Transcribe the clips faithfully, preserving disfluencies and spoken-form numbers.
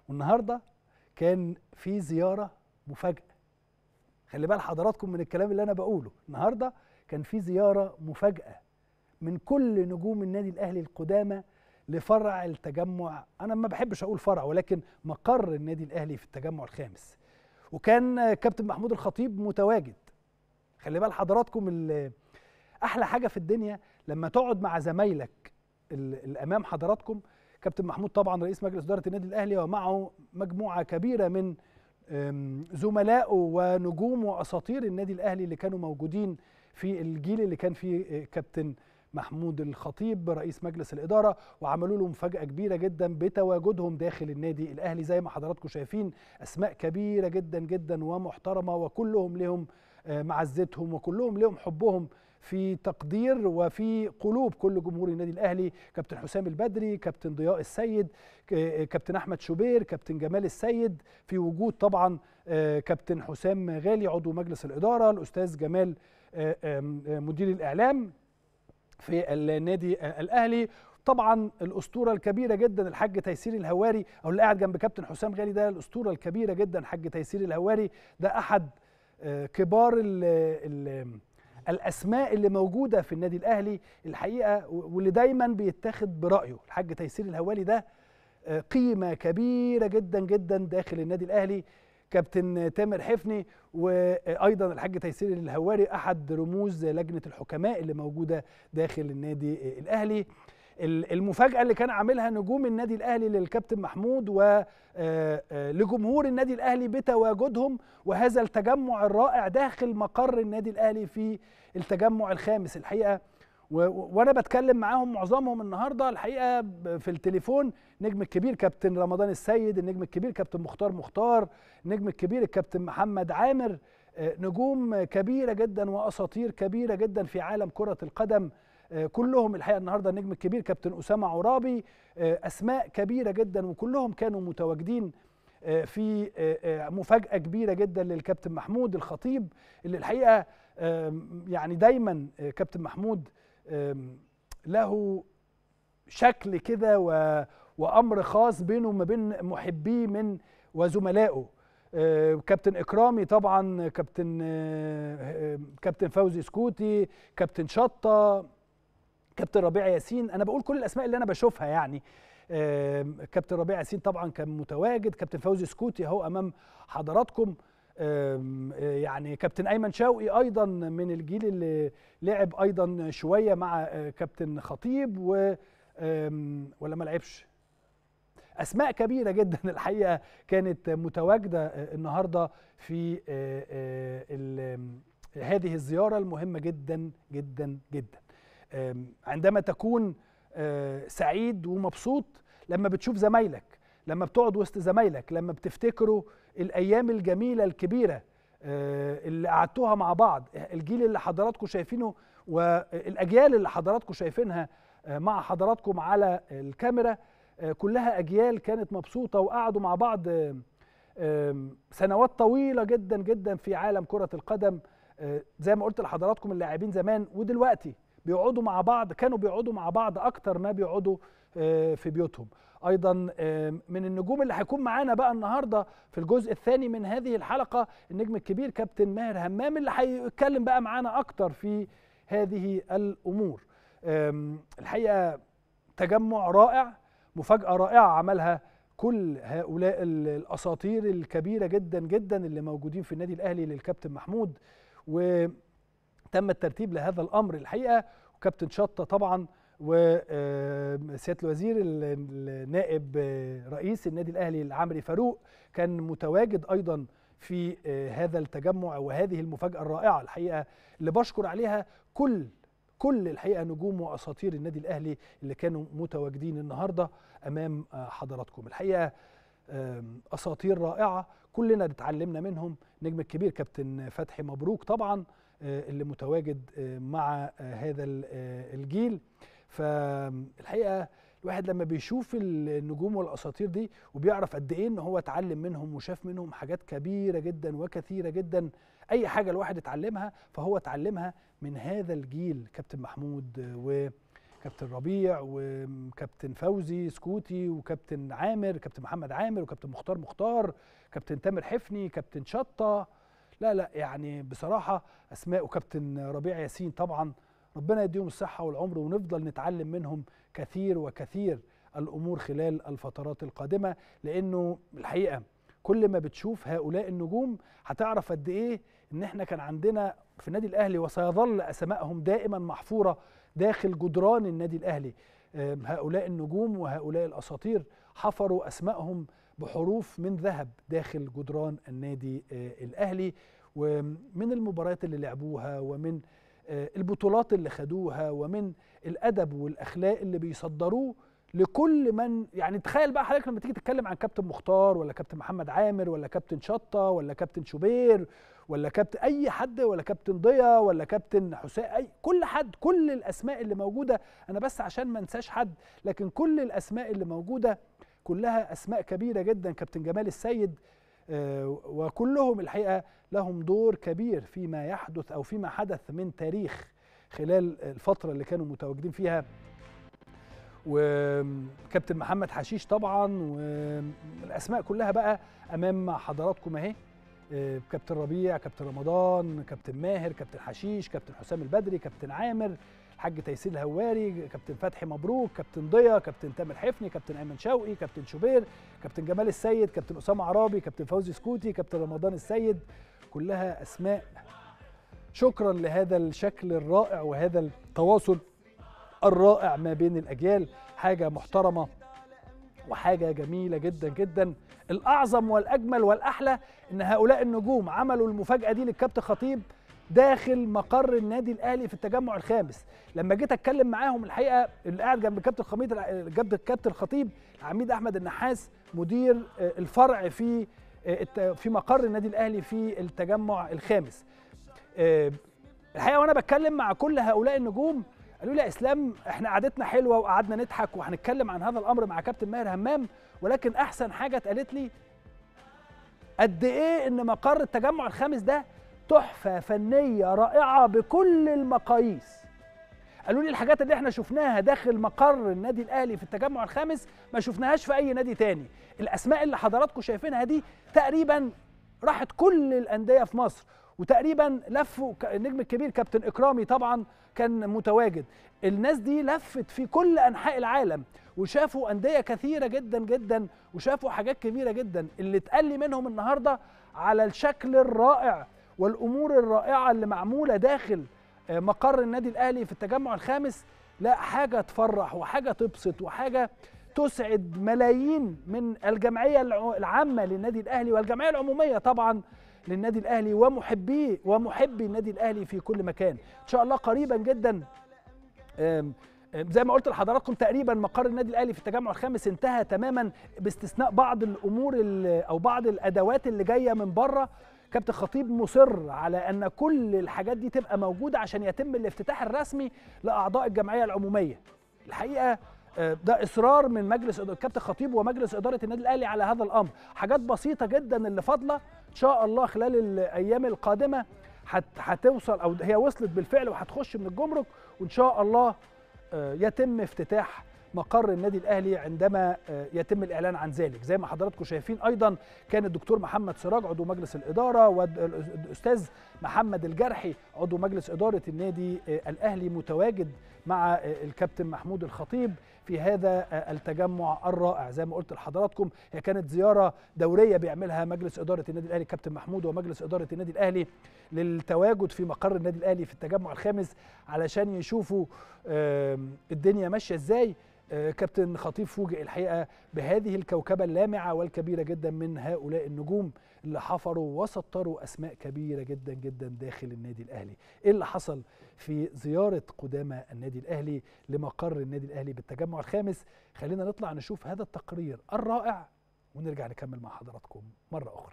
والنهارده كان في زياره مفاجاه. خلي بال حضراتكم من الكلام اللي انا بقوله. النهارده كان في زياره مفاجاه من كل نجوم النادي الاهلي القدامى لفرع التجمع. انا ما بحبش اقول فرع، ولكن مقر النادي الاهلي في التجمع الخامس. وكان كابتن محمود الخطيب متواجد. خلي بال حضراتكم، احلى حاجه في الدنيا لما تقعد مع زمايلك الامام حضراتكم. كابتن محمود طبعا رئيس مجلس اداره النادي الاهلي، ومعه مجموعه كبيره من زملائه ونجوم واساطير النادي الاهلي اللي كانوا موجودين في الجيل اللي كان فيه كابتن محمود الخطيب رئيس مجلس الاداره، وعملوا له مفاجاه كبيره جدا بتواجدهم داخل النادي الاهلي. زي ما حضراتكم شايفين اسماء كبيره جدا جدا ومحترمه، وكلهم لهم معزتهم وكلهم لهم حبهم في تقدير وفي قلوب كل جمهور النادي الاهلي. كابتن حسام البدري، كابتن ضياء السيد، كابتن احمد شوبير، كابتن جمال السيد، في وجود طبعا كابتن حسام غالي عضو مجلس الاداره، الاستاذ جمال مدير الاعلام في النادي الاهلي، طبعا الاسطوره الكبيره جدا الحاج تيسير الهواري، او اللي قاعد جنب كابتن حسام غالي ده الاسطوره الكبيره جدا الحاج تيسير الهواري. ده احد كبار ال ال الاسماء اللي موجوده في النادي الاهلي الحقيقه، واللي دايما بيتاخد برايه. الحاج تيسير الهواري ده قيمه كبيره جدا جدا داخل النادي الاهلي. كابتن تامر حفني، وايضا الحاج تيسير الهواري احد رموز لجنه الحكماء اللي موجوده داخل النادي الاهلي. المفاجاه اللي كان عاملها نجوم النادي الاهلي للكابتن محمود ولجمهور النادي الاهلي بتواجدهم، وهذا التجمع الرائع داخل مقر النادي الاهلي في التجمع الخامس الحقيقه. وانا بتكلم معاهم معظمهم النهارده الحقيقه في التليفون، النجم الكبير كابتن رمضان السيد، النجم الكبير كابتن مختار مختار، النجم الكبير الكابتن محمد عامر، نجوم كبيره جدا واساطير كبيره جدا في عالم كره القدم كلهم الحقيقه. النهارده النجم الكبير كابتن اسامه عرابي، اسماء كبيره جدا، وكلهم كانوا متواجدين في مفاجاه كبيره جدا للكابتن محمود الخطيب، اللي الحقيقه يعني دايما كابتن محمود له شكل كده وامر خاص بينه وما بين محبيه من وزملائه. كابتن اكرامي طبعا، كابتن كابتن فوزي سكوتي، كابتن شطه، كابتن ربيع ياسين. انا بقول كل الاسماء اللي انا بشوفها يعني. كابتن ربيع ياسين طبعا كان متواجد، كابتن فوزي سكوتي اهو امام حضراتكم، يعني كابتن ايمن شوقي ايضا من الجيل اللي لعب ايضا شويه مع كابتن خطيب و ولا ما لعبش. اسماء كبيره جدا الحقيقه كانت متواجده النهارده في هذه الزياره المهمه جدا جدا جدا. عندما تكون سعيد ومبسوط لما بتشوف زمايلك، لما بتقعد وسط زمايلك، لما بتفتكروا الايام الجميله الكبيره اللي قعدتوها مع بعض، الجيل اللي حضراتكم شايفينه والاجيال اللي حضراتكم شايفينها مع حضراتكم على الكاميرا، كلها اجيال كانت مبسوطه وقعدوا مع بعض سنوات طويله جدا جدا في عالم كره القدم. زي ما قلت لحضراتكم اللاعبين زمان ودلوقتي بيقعدوا مع بعض، كانوا بيقعدوا مع بعض اكتر ما بيقعدوا في بيوتهم. ايضا من النجوم اللي هيكون معانا بقى النهارده في الجزء الثاني من هذه الحلقه النجم الكبير كابتن ماهر همام، اللي هيتكلم بقى معانا اكتر في هذه الامور. الحقيقه تجمع رائع، مفاجاه رائعه عملها كل هؤلاء الاساطير الكبيره جدا جدا اللي موجودين في النادي الاهلي للكابتن محمود، وتم الترتيب لهذا الامر الحقيقه. وكابتن شطه طبعا، وسياده الوزير النائب رئيس النادي الاهلي العمري فاروق كان متواجد ايضا في هذا التجمع وهذه المفاجاه الرائعه الحقيقه، اللي بشكر عليها كل كل الحقيقه نجوم واساطير النادي الاهلي اللي كانوا متواجدين النهارده امام حضراتكم. الحقيقه اساطير رائعه كلنا اتعلمنا منهم. النجم الكبير كابتن فتحي مبروك طبعا اللي متواجد مع هذا الجيل. فالحقيقه الواحد لما بيشوف النجوم والاساطير دي وبيعرف قد ايه ان هو اتعلم منهم وشاف منهم حاجات كبيره جدا وكثيره جدا. اي حاجه الواحد اتعلمها فهو اتعلمها من هذا الجيل، كابتن محمود كابتن ربيع وكابتن فوزي سكوتي وكابتن عامر، كابتن محمد عامر وكابتن مختار مختار، كابتن تامر حفني، كابتن شطه. لا لا يعني بصراحه اسماء، وكابتن ربيع ياسين طبعا. ربنا يديهم الصحه والعمر، ونفضل نتعلم منهم كثير وكثير الامور خلال الفترات القادمه، لانه الحقيقه كل ما بتشوف هؤلاء النجوم هتعرف قد ايه ان احنا كان عندنا في النادي الاهلي، وسيظل اسمائهم دائما محفوره داخل جدران النادي الاهلي. هؤلاء النجوم وهؤلاء الاساطير حفروا اسمائهم بحروف من ذهب داخل جدران النادي الاهلي، ومن المباريات اللي لعبوها، ومن البطولات اللي خدوها، ومن الادب والاخلاق اللي بيصدروه لكل من يعني. تخيل بقى حضرتك لما تيجي تتكلم عن كابتن مختار ولا كابتن محمد عامر ولا كابتن شطه ولا كابتن شوبير ولا كابتن اي حد ولا كابتن ضياء ولا كابتن حسام، اي كل حد، كل الاسماء اللي موجوده، انا بس عشان ما انساش حد، لكن كل الاسماء اللي موجوده كلها اسماء كبيره جدا. كابتن جمال السيد، آه وكلهم الحقيقه لهم دور كبير فيما يحدث او فيما حدث من تاريخ خلال الفتره اللي كانوا متواجدين فيها. وكابتن محمد حشيش طبعا، والاسماء كلها بقى امام حضراتكم اهي. كابتن ربيع، كابتن رمضان، كابتن ماهر، كابتن حشيش، كابتن حسام البدري، كابتن عامر، الحاج تيسير الهواري، كابتن فتحي مبروك، كابتن ضياء، كابتن تامر حفني، كابتن ايمن شوقي، كابتن شوبير، كابتن جمال السيد، كابتن اسامه عرابي، كابتن فوزي سكوتي، كابتن رمضان السيد. كلها اسماء. شكرا لهذا الشكل الرائع وهذا التواصل الرائع ما بين الأجيال، حاجة محترمة وحاجة جميلة جدا جدا. الأعظم والأجمل والأحلى إن هؤلاء النجوم عملوا المفاجأة دي للكابتن خطيب داخل مقر النادي الأهلي في التجمع الخامس. لما جيت أتكلم معاهم الحقيقة اللي قاعد جنب الكابتن خميد جنب الكابتن خطيب العميد أحمد النحاس مدير الفرع في في مقر النادي الأهلي في التجمع الخامس. الحقيقة وأنا بتكلم مع كل هؤلاء النجوم قالوا لي يا اسلام احنا قعدتنا حلوه وقعدنا نضحك وهنتكلم عن هذا الامر مع كابتن ماهر همام، ولكن احسن حاجه اتقالت لي قد ايه ان مقر التجمع الخامس ده تحفه فنيه رائعه بكل المقاييس. قالوا لي الحاجات اللي احنا شفناها داخل مقر النادي الاهلي في التجمع الخامس ما شفناهاش في اي نادي تاني. الاسماء اللي حضراتكم شايفينها دي تقريبا راحت كل الانديه في مصر، وتقريبا لفوا. النجم الكبير كابتن اكرامي طبعا كان متواجد. الناس دي لفت في كل انحاء العالم وشافوا انديه كثيره جدا جدا وشافوا حاجات كبيره جدا. اللي اتقال لي منهم النهارده على الشكل الرائع والامور الرائعه اللي معموله داخل مقر النادي الاهلي في التجمع الخامس، لا حاجه تفرح وحاجه تبسط وحاجه تسعد ملايين من الجمعيه العامه للنادي الاهلي والجمعيه العموميه طبعا للنادي الاهلي ومحبيه ومحبي النادي الاهلي في كل مكان. ان شاء الله قريبا جدا زي ما قلت لحضراتكم تقريبا مقر النادي الاهلي في التجمع الخامس انتهى تماما باستثناء بعض الامور او بعض الادوات اللي جايه من بره. كابتن خطيب مصر على ان كل الحاجات دي تبقى موجوده عشان يتم الافتتاح الرسمي لاعضاء الجمعيه العموميه. الحقيقه ده اصرار من مجلس الكابتن خطيب ومجلس اداره النادي الاهلي على هذا الامر. حاجات بسيطه جدا اللي فاضله ان شاء الله خلال الايام القادمه هتوصل او هي وصلت بالفعل وهتخش من الجمرك، وان شاء الله يتم افتتاح مقر النادي الاهلي عندما يتم الاعلان عن ذلك. زي ما حضراتكم شايفين ايضا كان الدكتور محمد سراج عضو مجلس الاداره والاستاذ محمد الجرحي عضو مجلس اداره النادي الاهلي متواجد مع الكابتن محمود الخطيب في هذا التجمع الرائع. زي ما قلت لحضراتكم هي كانت زياره دوريه بيعملها مجلس اداره النادي الاهلي الكابتن محمود ومجلس اداره النادي الاهلي للتواجد في مقر النادي الاهلي في التجمع الخامس علشان يشوفوا الدنيا ماشيه ازاي. كابتن خطيب فوجئ الحقيقه بهذه الكوكبه اللامعه والكبيره جدا من هؤلاء النجوم اللي حفروا وسطروا اسماء كبيره جدا جدا داخل النادي الاهلي. ايه اللي حصل في زياره قدامى النادي الاهلي لمقر النادي الاهلي بالتجمع الخامس؟ خلينا نطلع نشوف هذا التقرير الرائع ونرجع نكمل مع حضراتكم مره اخرى.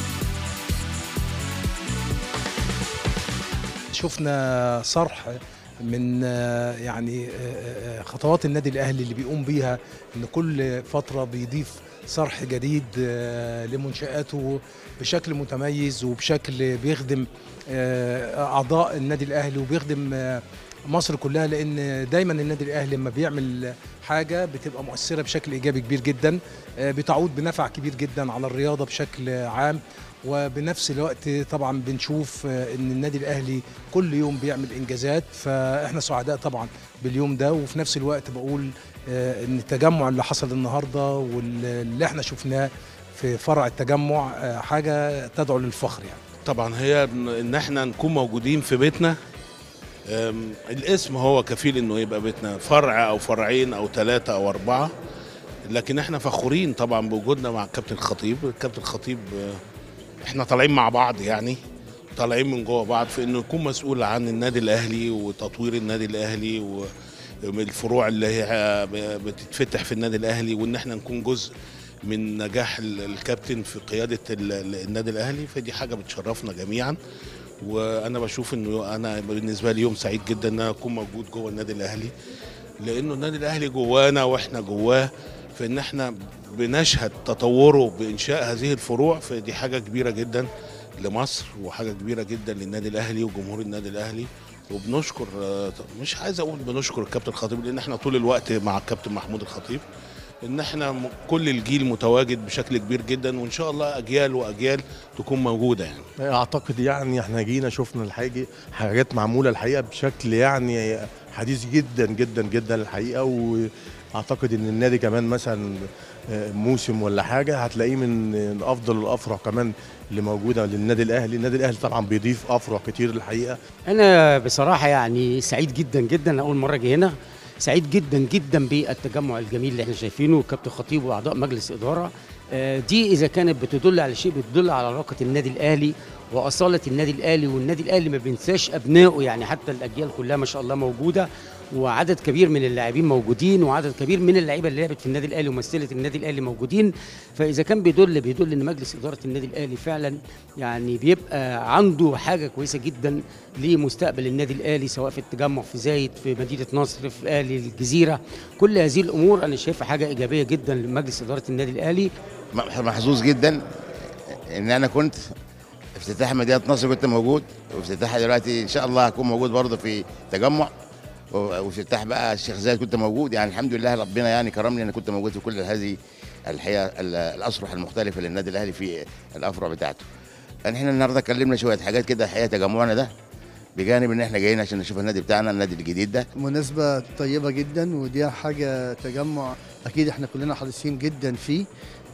شفنا صرح من يعني خطوات النادي الاهلي اللي بيقوم بيها، ان كل فتره بيضيف صرح جديد لمنشآته بشكل متميز وبشكل بيخدم اعضاء النادي الاهلي وبيخدم مصر كلها، لان دايما النادي الاهلي لما بيعمل حاجه بتبقى مؤثره بشكل ايجابي كبير جدا، بتعود بنفع كبير جدا على الرياضه بشكل عام. وبنفس الوقت طبعا بنشوف ان النادي الاهلي كل يوم بيعمل انجازات، فاحنا سعداء طبعا باليوم ده. وفي نفس الوقت بقول ان التجمع اللي حصل النهارده واللي احنا شفناه في فرع التجمع حاجه تدعو للفخر. يعني طبعا هي ان احنا نكون موجودين في بيتنا، الاسم هو كفيل انه يبقى بيتنا، فرع او فرعين او ثلاثه او اربعه، لكن احنا فخورين طبعا بوجودنا مع الكابتن الخطيب. الكابتن الخطيب احنا طالعين مع بعض، يعني طالعين من جوه بعض في انه يكون مسؤول عن النادي الاهلي وتطوير النادي الاهلي والفروع اللي هي بتتفتح في النادي الاهلي، وان احنا نكون جزء من نجاح الكابتن في قياده النادي الاهلي. فدي حاجه بتشرفنا جميعا، وانا بشوف انه انا بالنسبه لي يوم سعيد جدا ان انا اكون موجود جوه النادي الاهلي، لانه النادي الاهلي جوانا واحنا جواه، في ان احنا بنشهد تطوره بانشاء هذه الفروع. فدي حاجه كبيره جدا لمصر وحاجه كبيره جدا للنادي الاهلي وجمهور النادي الاهلي. وبنشكر، مش عايز اقول بنشكر الكابتن الخطيب، لان احنا طول الوقت مع الكابتن محمود الخطيب، ان احنا كل الجيل متواجد بشكل كبير جدا، وان شاء الله اجيال واجيال تكون موجوده. يعني اعتقد يعني احنا جينا شفنا الحاجه حاجات معموله الحقيقه بشكل يعني حديث جدا جدا جدا الحقيقه. واعتقد ان النادي كمان مثلا موسم ولا حاجه هتلاقيه من افضل الافرع كمان اللي موجوده للنادي الاهلي. النادي الاهلي طبعا بيضيف افرع كتير الحقيقه. انا بصراحه يعني سعيد جدا جدا، اول مره اجي هنا، سعيد جدا جدا بالتجمع الجميل اللي احنا شايفينه، والكابتن خطيب واعضاء مجلس اداره. دي اذا كانت بتدل على شيء بتدل على علاقه النادي الاهلي واصاله النادي الاهلي، والنادي الاهلي ما بينساش ابنائه، يعني حتى الاجيال كلها ما شاء الله موجوده، وعدد كبير من اللاعبين موجودين، وعدد كبير من اللعيبه اللي لعبت في النادي الاهلي ومثلت النادي الاهلي موجودين. فاذا كان بيدل بيدل ان مجلس اداره النادي الاهلي فعلا يعني بيبقى عنده حاجه كويسه جدا لمستقبل النادي الاهلي، سواء في التجمع، في زايد، في مدينه نصر، في اهلي الجزيره. كل هذه الامور انا شايفها حاجه ايجابيه جدا لمجلس اداره النادي الاهلي. محظوظ جدا ان انا كنت افتتاح مدينه نصر كنت موجود، وافتتاحها دلوقتي ان شاء الله هكون موجود برضه في تجمع، وافتتاح بقى الشيخ زايد كنت موجود. يعني الحمد لله ربنا يعني كرمني انا كنت موجود في كل هذه الحقيقه الاصرح المختلفه للنادي الاهلي في الافرع بتاعته. يعني احنا النهارده اتكلمنا شويه حاجات كده، الحقيقه تجمعنا ده بجانب ان احنا جايين عشان نشوف النادي بتاعنا، النادي الجديد ده. مناسبه طيبه جدا، ودي حاجه تجمع اكيد احنا كلنا حريصين جدا فيه.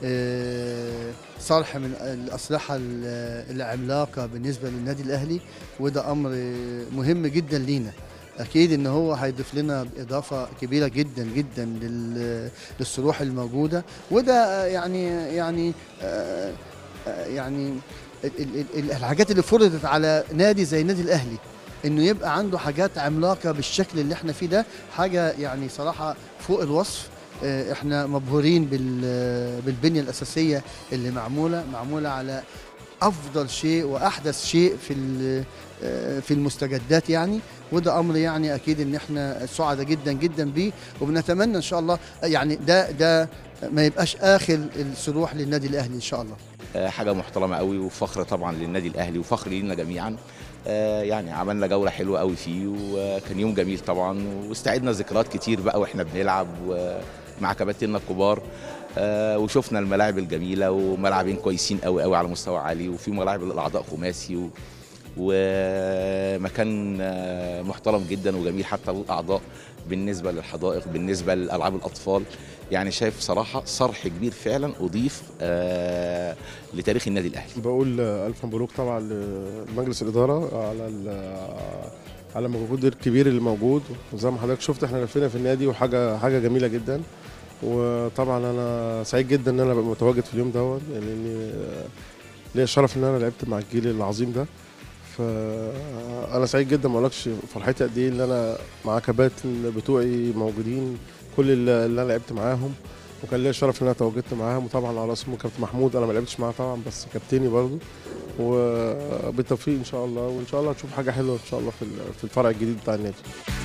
صرح من الأصلحة العملاقة بالنسبة للنادي الأهلي، وده أمر مهم جدا لينا. أكيد إن هو هيضيف لنا إضافة كبيرة جدا جدا للصروح الموجودة، وده يعني يعني يعني الحاجات اللي فرضت على نادي زي النادي الأهلي، إنه يبقى عنده حاجات عملاقة بالشكل اللي احنا فيه ده، حاجة يعني صراحة فوق الوصف. احنا مبهورين بالبنيه الاساسيه اللي معموله معموله على افضل شيء واحدث شيء في في المستجدات يعني، وده امر يعني اكيد ان احنا سعداء جدا جدا بيه، وبنتمنى ان شاء الله يعني ده ده ما يبقاش اخر الصروح للنادي الاهلي ان شاء الله. حاجه محترمه قوي وفخر طبعا للنادي الاهلي وفخر لينا جميعا. يعني عملنا جوله حلوه قوي فيه، وكان يوم جميل طبعا، واستعدنا ذكريات كتير بقى واحنا بنلعب مع كباتننا الكبار، وشفنا الملاعب الجميله وملاعبين كويسين قوي قوي على مستوى عالي، وفي ملاعب للاعضاء خماسي، ومكان محترم جدا وجميل حتى للاعضاء، بالنسبه للحدائق، بالنسبه لالعاب الاطفال. يعني شايف صراحه صرح كبير فعلا اضيف آه لتاريخ النادي الاهلي. بقول الف مبروك طبعا لمجلس الاداره على على المجهود الكبير اللي موجود، وزي ما حضرتك شفت احنا لفينا في النادي، وحاجه حاجه جميله جدا. وطبعا انا سعيد جدا ان انا ابقى متواجد في اليوم دوت، لاني ليا الشرف ان انا لعبت مع الجيل العظيم ده. فانا سعيد جدا، ما اقولكش فرحتي قد ايه ان انا مع كباتن بتوعي موجودين، كل اللي انا لعبت معاهم وكان ليا الشرف ان انا تواجدت معاهم، وطبعا على راسهم كابتن محمود، انا ما لعبتش معاه طبعا بس كابتني برضه، وبالتوفيق ان شاء الله، وان شاء الله نشوف حاجه حلوه ان شاء الله في في الفرع الجديد بتاع النادي.